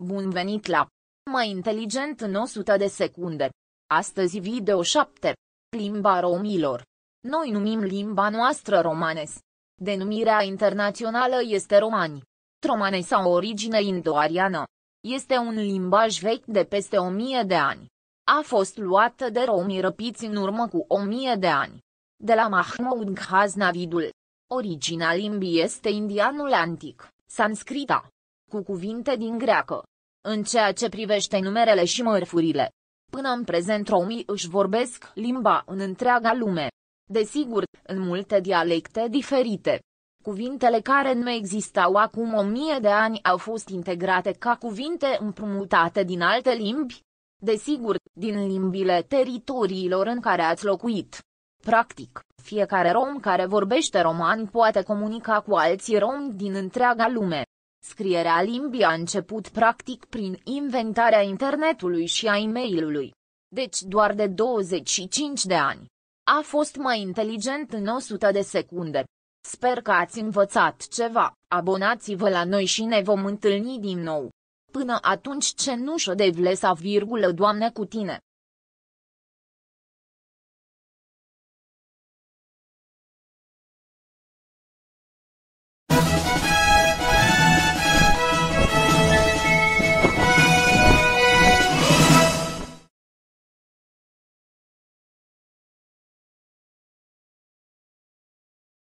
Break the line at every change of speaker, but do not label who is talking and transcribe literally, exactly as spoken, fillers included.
Bun venit la Mai inteligent în o sută de secunde. Astăzi video șapte. Limba romilor. Noi numim limba noastră romanes. Denumirea internațională este romani. Romanes au origine indo-ariană. Este un limbaj vechi de peste o mie de ani. A fost luată de romii răpiți în urmă cu o mie de ani. De la Mahmud Ghaznavidul. Originea limbii este indianul antic, sanscrita, cu cuvinte din greacă. În ceea ce privește numerele și mărfurile, până în prezent romii își vorbesc limba în întreaga lume. Desigur, în multe dialecte diferite. Cuvintele care nu existau acum o mie de ani au fost integrate ca cuvinte împrumutate din alte limbi. Desigur, din limbile teritoriilor în care ați locuit. Practic, fiecare rom care vorbește roman poate comunica cu alții romi din întreaga lume. Scrierea limbii a început practic prin inventarea internetului și a e-mailului. Deci doar de douăzeci și cinci de ani. A fost mai inteligent în o sută de secunde. Sper că ați învățat ceva, abonați-vă la noi și ne vom întâlni din nou. Până atunci cenușă de vlesa virgulă Doamne cu tine.